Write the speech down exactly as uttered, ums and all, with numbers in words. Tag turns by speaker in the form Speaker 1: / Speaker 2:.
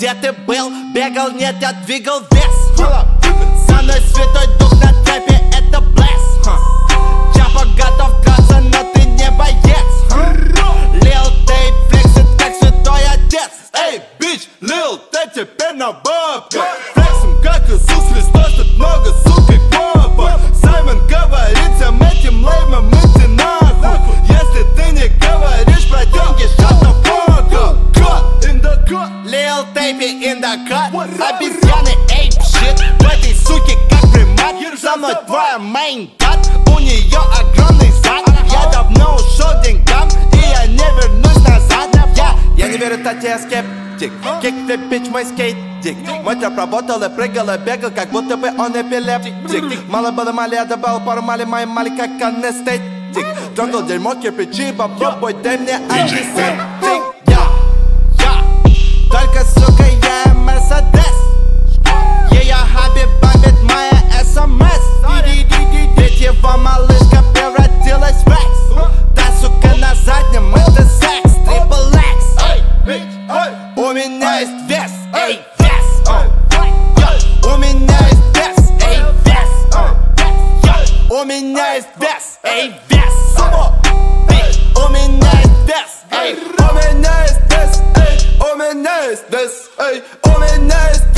Speaker 1: где ты был? Бегал, нет, я двигал вес. Со мной святой дух на трэпе, это блеск. Чапа готов драться, но ты не боец. Лил Тейп флексит, как святой отец.
Speaker 2: Эй, бич, Лил Тейп теперь на бабках. Флексим, как Иисус Христос, тут много сука и папа. Саймон говорит всем этим леймам, идти нахуй. Если ты не говоришь про деньги, shut the fuck up. Cut in the cut.
Speaker 1: Lil Тейпи in the cut. Обезьяны ape shit. В этой суке как примат. Со мной твоя main cut. У нее огромный зад. Я давно ушел деньгам, и я не вернусь назад. Я, я не верю, Тати, я скептик. Кикфлип, бич, мой скейтик. Мой трэп работал и прыгал и бегал, как будто бы он эпилептик. Мало было мали, я добавил пару мали, мои мали как анестетик. Трогал дерьмо, кирпичи, попробуй, дай мне антисептик. Я, я, только, сука, я Мерседес. Ее хаби бабит моя СМС. Ведь его малышка превратилась в Рекс. Та сука на заднем, это секс, трипл экс. У меня есть вес, эй, вес. У меня есть вес, эй, вес. У меня есть вес, эй, вес. У меня есть вес, эй.
Speaker 2: У меня есть вес, эй. У меня есть вес, эй. У меня есть